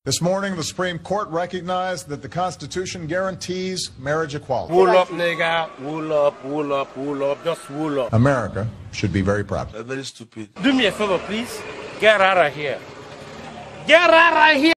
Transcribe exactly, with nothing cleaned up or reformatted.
This morning, the Supreme Court recognized that the Constitution guarantees marriage equality. Wool up, nigga. Wool up, wool up, wool up. Just wool up. America should be very proud. They're very stupid. Do me a favor, please. Get out of here. Get out of here.